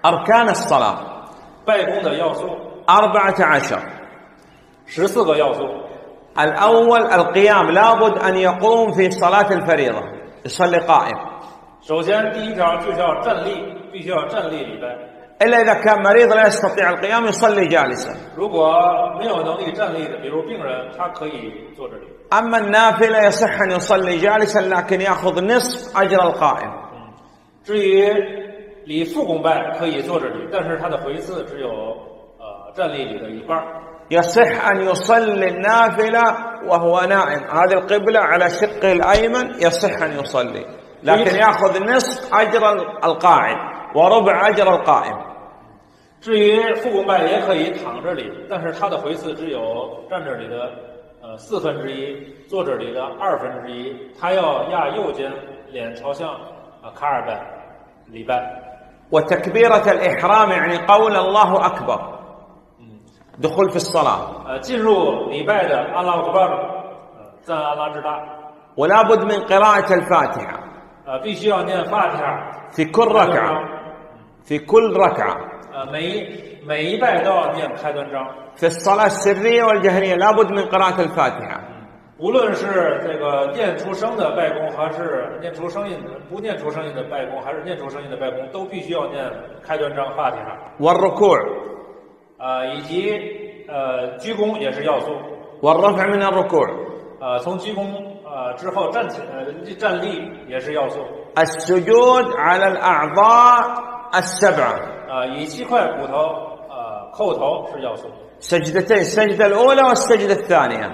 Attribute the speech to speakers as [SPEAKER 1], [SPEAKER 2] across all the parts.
[SPEAKER 1] أركان الصلاة
[SPEAKER 2] 拜功的要素
[SPEAKER 1] 14
[SPEAKER 2] 14个要素。
[SPEAKER 1] الأول القيام لابد أن يقوم في صلاة الفريضة يصلي قائم
[SPEAKER 2] 首先，第一条就是要站立，必须要站立礼拜。
[SPEAKER 1] إلا إذا كان مريض لا يستطيع القيام يصلي جالسا
[SPEAKER 2] 如果没有能力站立的，比如病人，他可以坐这里。
[SPEAKER 1] أما النافلة يصح أن يصلي جالسا لكن يأخذ نصف أجر القائم
[SPEAKER 2] 至于礼复功拜可以坐这里，但是他的回次只有站立礼的一半。
[SPEAKER 1] يصح أن يصلي النافلة وهو نائم هذه القبلة على شقه الأيمن يصح أن يصلي لكن يأخذ نصف أجر القاعد وربع أجر القائم
[SPEAKER 2] 至于复功拜也可以躺这里，但是他的回次只有站这里的1/4，坐这里的1/2，他要压右肩，脸朝向卡尔拜礼拜。
[SPEAKER 1] وتكبيرة الإحرام يعني قول الله أكبر دخول في الصلاة
[SPEAKER 2] 进入礼拜的阿拉克巴尔，赞阿拉之大。
[SPEAKER 1] ولا بد من قراءة الفاتحة
[SPEAKER 2] 必须要念法提哈
[SPEAKER 1] في كل ركعة في كل ركعة
[SPEAKER 2] 每一拜都要念开端章。
[SPEAKER 1] في الصلاة السرية والجهرية لا بد من قراءة الفاتحة
[SPEAKER 2] 无论是这个念出声的拜功，还是念出声音的不念出声音的拜功，还是念出声音的拜功，都必须要念开端章法提哈。
[SPEAKER 1] والركوع
[SPEAKER 2] 以及鞠躬也是要素。
[SPEAKER 1] والرفع من الركوع
[SPEAKER 2] 从鞠躬之后站立也是要素。
[SPEAKER 1] السجود على الأعضاء السبعة
[SPEAKER 2] 以7块骨头叩头是要素。
[SPEAKER 1] سجدتين السجدة الأولى والسجدة الثانية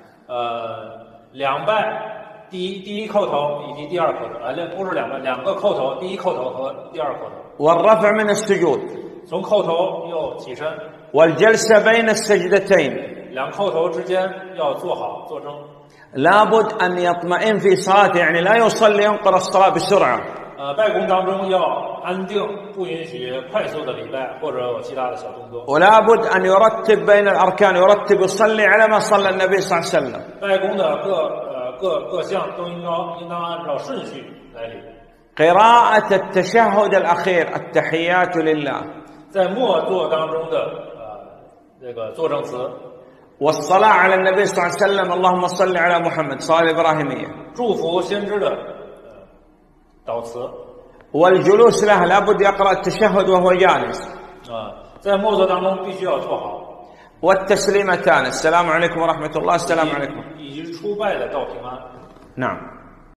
[SPEAKER 2] 两拜，第一叩头以及第二叩头，不是两拜，2个叩头，第一叩头和第二叩头。
[SPEAKER 1] والرفع من السجود
[SPEAKER 2] 从叩头又起身。
[SPEAKER 1] والجلسة بين السجدتين
[SPEAKER 2] 两叩头之间要坐好坐正。
[SPEAKER 1] لابد أن يطمئن في صلاته يعني لا يصلي ينقر الصلاة بسرعة
[SPEAKER 2] 拜功当中要安定，不允许快速的礼拜或者有其他的小动作。
[SPEAKER 1] ولا بد أن يرتب بين الأركان يرتب يصلي على ما صلى النبي صلى الله عليه وسلم
[SPEAKER 2] 拜功的各项都应当按照顺序来礼。
[SPEAKER 1] قراءة التشهد الأخير التحيات لله
[SPEAKER 2] 在默坐当中的这个作证词。
[SPEAKER 1] والصلاة على النبي صلى الله عليه وسلم اللهم صل على محمد صلاة الإبراهيمية
[SPEAKER 2] 祝福先知的祷词。
[SPEAKER 1] والجلوس له لابد يقرأ التشهد وهو جالس
[SPEAKER 2] 在默坐当中必须要坐好。
[SPEAKER 1] والتسليمتان السلام عليكم ورحمة الله السلام عليكم
[SPEAKER 2] 以及出拜的道平安。
[SPEAKER 1] نعم